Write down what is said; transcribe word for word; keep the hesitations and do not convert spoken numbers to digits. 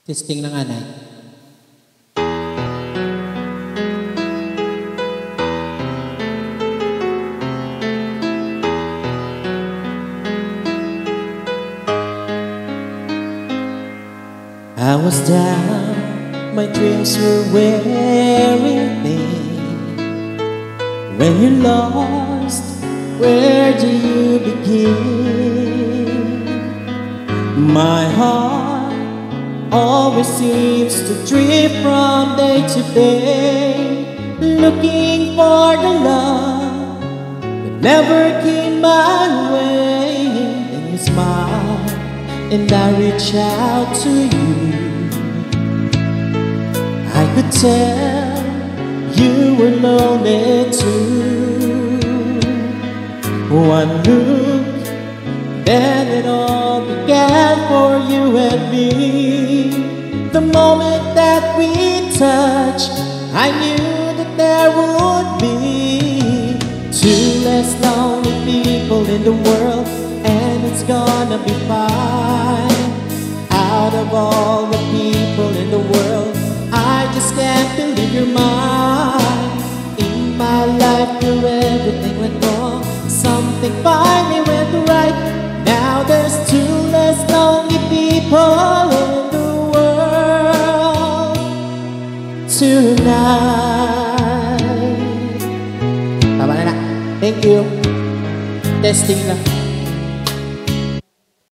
Testing na nga, Nay. I was down, my dreams were wearing thin. When you're lost, where do you begin? My heart always seems to drift from day to day, looking for the love that never came my way. Then you smile and I reach out to you. I could tell you were lonely too. One look, then it all began for you and me. The moment that we touched, I knew that there would be two less lonely people in the world, and it's gonna be fine. Out of all the people in the world, I just can't believe you're mine. In my life, through everything went wrong, something finally went right. Now there's two less lonely people in the world tonight. Tama na na. Thank you. Testing na.